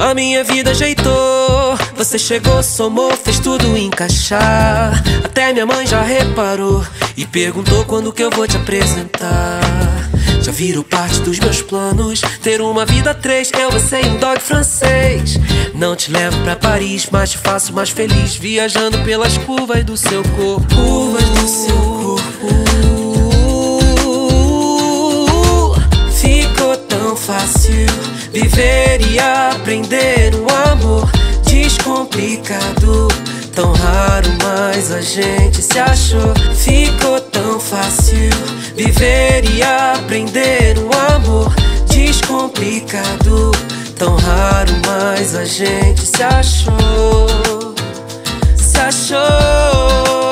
A minha vida ajeitou. Você chegou, somou, fez tudo encaixar. Até minha mãe já reparou e perguntou quando que eu vou te apresentar. Já virou parte dos meus planos ter uma vida a três, eu, você e um dog francês. Não te levo pra Paris, mas te faço mais feliz viajando pelas curvas do seu corpo. Curvas do seu corpo. Ficou tão fácil viver e aprender um amor descomplicado, tão raro, mas a gente se achou. Ficou tão fácil viver e aprender um amor descomplicado, tão raro, mas a gente se achou. Se achou.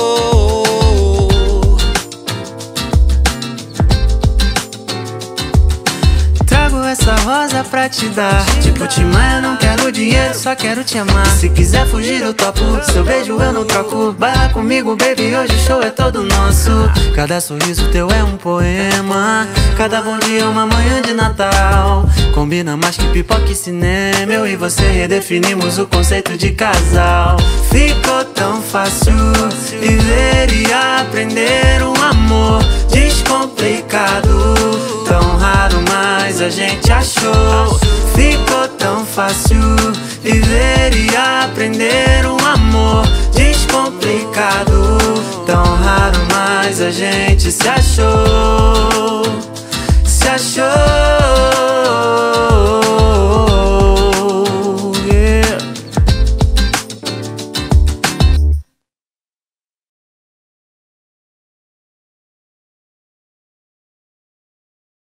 Essa rosa pra te dar. Tipo Tim Maia, não quero dinheiro, só quero te amar. Se quiser fugir eu topo, seu beijo eu não troco. Baila comigo baby, hoje o show é todo nosso. Cada sorriso teu é um poema, cada bom dia é uma manhã de Natal. Combina mais que pipoca e cinema, eu e você redefinimos o conceito de casal. Ficou tão fácil viver e aprender um amor descomplicado, tão raro, mas a gente achou. Ficou tão fácil viver e aprender um amor descomplicado, tão raro, mas a gente se achou. Se achou.